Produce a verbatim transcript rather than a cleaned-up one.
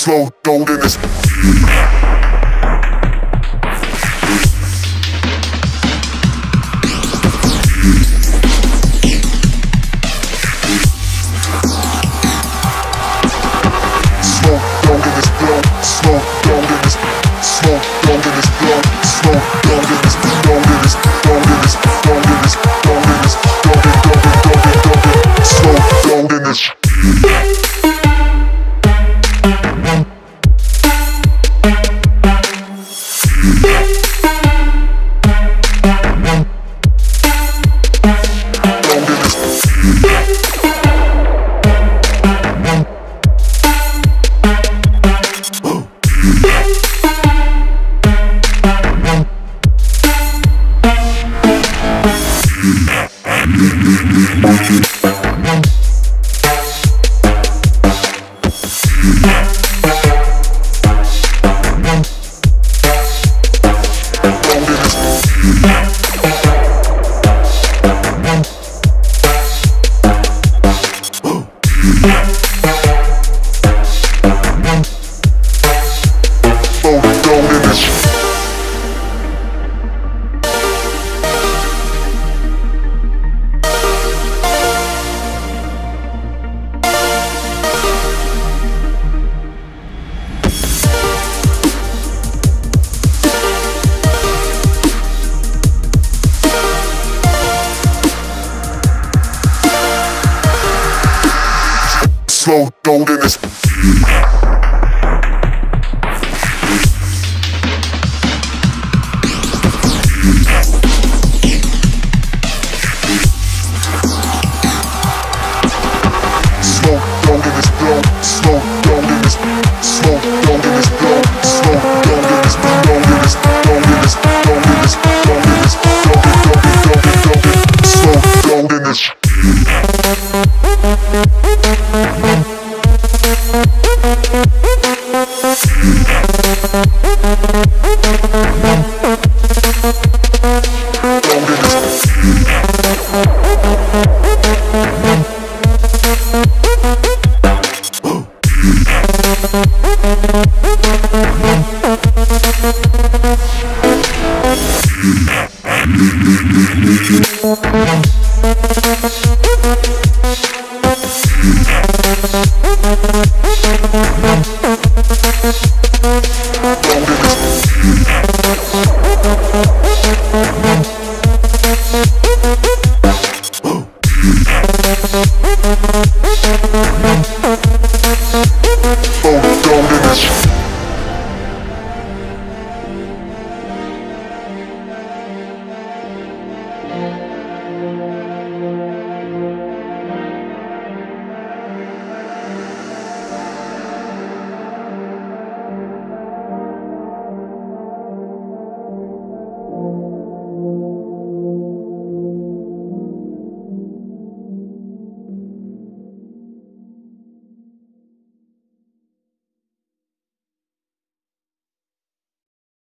slow down in this. Slow down in this blow, slow down in this, slow down in this blow, slow down in this, down in this, down in this, down in this, down in this, down in, down in, down in, down in, slow down in this. Slow down in this. Slow down in this blow, slow down in this, slow down in this blow, slow down in this, down in this, down in this, down in this, down in this, down in, down in, down in, down in, slow down in this.